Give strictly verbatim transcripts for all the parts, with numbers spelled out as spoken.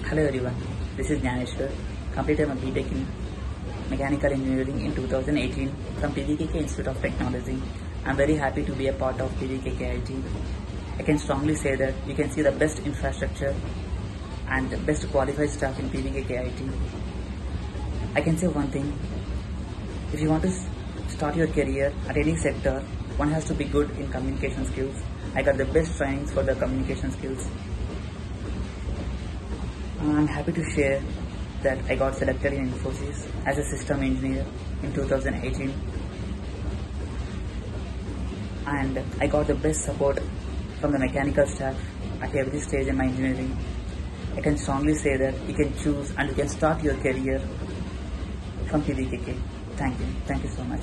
Hello everyone, this is Jnaneshwar, completed my B Tech in Mechanical Engineering in two thousand eighteen from P V K K Institute of Technology. I am very happy to be a part of P V K K I T. I can strongly say that you can see the best infrastructure and the best qualified staff in P V K K I T. I can say one thing, if you want to start your career at any sector, one has to be good in communication skills. I got the best trainings for the communication skills. I'm happy to share that I got selected in Infosys as a system engineer in two thousand eighteen, and I got the best support from the mechanical staff at every stage in my engineering. I can strongly say that you can choose and you can start your career from P V K K. Thank you. Thank you so much.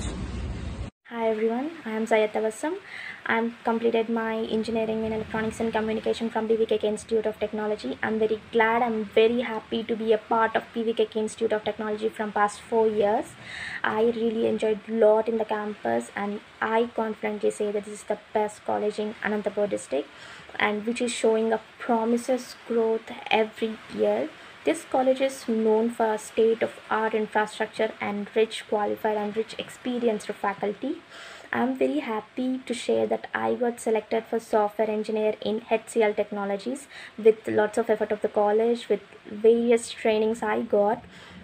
Hi everyone, I am Zayata Vassam. I am completed my engineering in electronics and communication from P V K K Institute of Technology. I am very glad, I am very happy to be a part of P V K K Institute of Technology from past four years. I really enjoyed a lot in the campus, and I confidently say that this is the best college in Anantapur district, and which is showing a promises growth every year. This college is known for state-of-art infrastructure and rich qualified and rich experienced faculty. I am very happy to share that I got selected for software engineer in H C L Technologies with lots of effort of the college, with various trainings I got.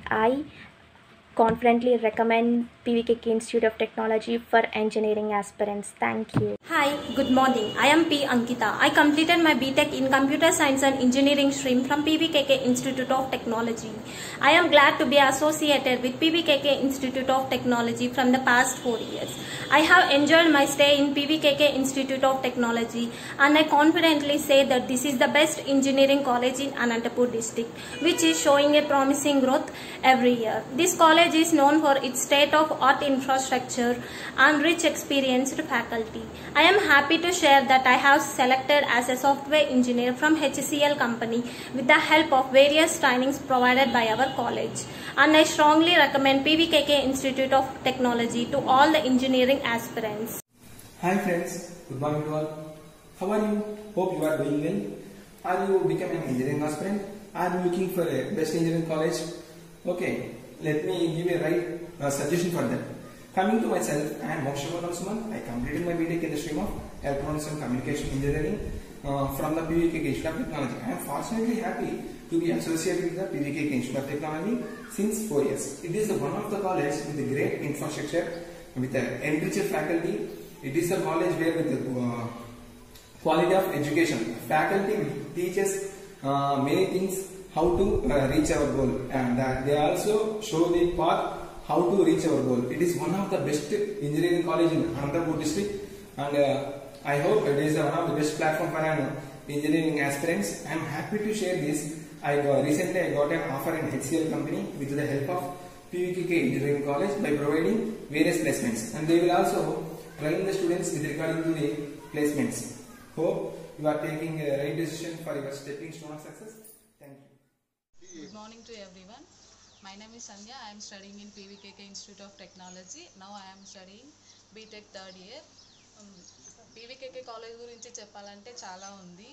I confidently recommend P V K K Institute of Technology for engineering aspirants. Thank you. Hi, good morning. I am P. Ankita. I completed my B Tech in Computer Science and Engineering stream from P V K K Institute of Technology. I am glad to be associated with P V K K Institute of Technology from the past four years. I have enjoyed my stay in P V K K Institute of Technology, and I confidently say that this is the best engineering college in Anantapur district, which is showing a promising growth every year. This college is known for its state-of-art infrastructure and rich experienced faculty. I am happy to share that I have selected as a software engineer from H C L company with the help of various trainings provided by our college. And I strongly recommend P V K K Institute of Technology to all the engineering aspirants. Hi friends, good morning to all. How are you? Hope you are doing well. Are you becoming an engineering aspirant? Are you looking for a best engineering college? Okay, let me give a right uh, suggestion for that. Coming to myself, I am Moksha Suman. I completed my B Tech in the stream of Electronics and Communication Engineering uh, from the P V K K Institute of Technology. I am fortunately happy to be associated with the P V K K Institute of Technology since four years. It is one of the colleges with a great infrastructure, with an enriched faculty. It is a college where with the uh, quality of education, faculty teaches uh, many things how to uh, reach our goal, and uh, they also show the path how to reach our goal. It is one of the best engineering college in Anantapur district, and uh, I hope it is one of the best platform for an engineering aspirants. I am happy to share this. I got, recently I got an offer in H C L company with the help of P V K K Engineering College by providing various placements, and they will also train the students with regarding to the placements. Hope you are taking a right decision for your stepping stone of success. Thank you. Good morning to everyone. My name is Sandhya. I am studying in P V K K Institute of Technology. Now I am studying B Tech third year. Um, P V K K college గురించి చెప్పాలంటే చాలా ఉంది.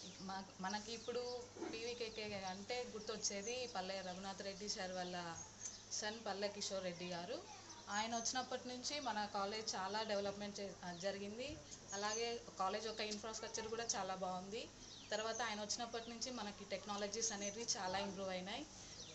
మనకి ఇప్పుడు P V K K అంటే గుర్తొచ్చేది Palle Raghunath Reddy sir వాళ్ళ son Palle Kishore Reddy గారు. ఆయన వచ్చినప్పటి నుంచి మన కాలేజ్ చాలా డెవలప్మెంట్ జరిగింది. అలాగే కాలేజ్ యొక్క ఇన్ఫ్రాస్ట్రక్చర్ కూడా చాలా బాగుంది. తర్వాత ఆయన వచ్చినప్పటి నుంచి మనకి టెక్నాలజీస్ అనేవి చాలా ఇంప్రూవ్ అయినాయి.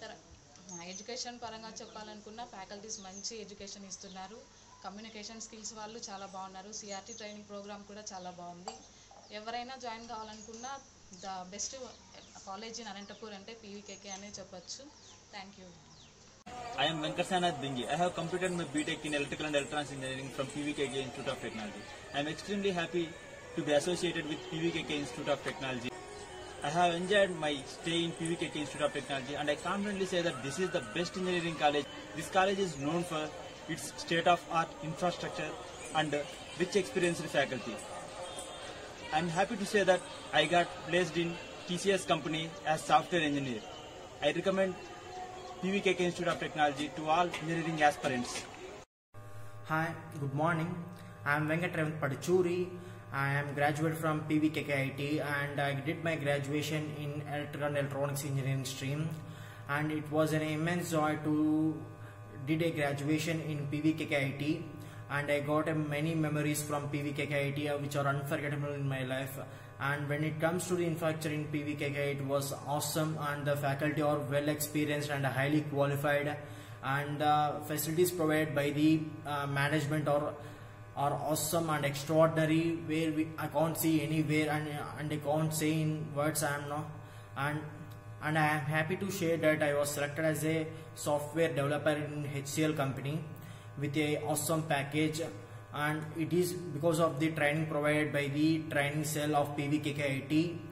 ఎడ్యుకేషన్ పరంగా చెప్పాలనుకున్న ఫ్యాకల్టీస్ మంచి ఎడ్యుకేషన్ ఇస్తున్నారు. కమ్యూనికేషన్ స్కిల్స్ వాళ్ళు చాలా బాగున్నారు. సిఆర్టీ ట్రైనింగ్ ప్రోగ్రామ్ కూడా చాలా బాగుంది. ఎవరైనా జాయిన్ కావాలనుకున్న the best college in Anantapur అంటే P V K K అనే చెప్పొచ్చు. Thank you. I am Venkatesanath Bingi. I have completed my B Tech in Electrical and Electronics Engineering from P V K K Institute of Technology. I am extremely happy to be associated with P V K K Institute of Technology. I have enjoyed my stay in P V K K Institute of Technology, and I confidently say that this is the best engineering college. This college is known for its state-of-art infrastructure and rich experienced faculty. I am happy to say that I got placed in T C S company as software engineer. I recommend P V K K Institute of Technology to all engineering aspirants. Hi, good morning. I am Venkat Padichuri. I am graduate from P V K K I T and I did my graduation in Electrical and Electronics Engineering stream, and it was an immense joy to did a graduation in P V K K I T, and I got uh, many memories from P V K K I T uh, which are unforgettable in my life. And when it comes to the infrastructure in P V K K, it was awesome, and the faculty are well experienced and highly qualified, and uh, facilities provided by the uh, management are are awesome and extraordinary, where we, I can't see anywhere, and, and I can't say in words. I am not, and and I am happy to share that I was selected as a software developer in H C L company with a awesome package, and it is because of the training provided by the training cell of P V K K I T.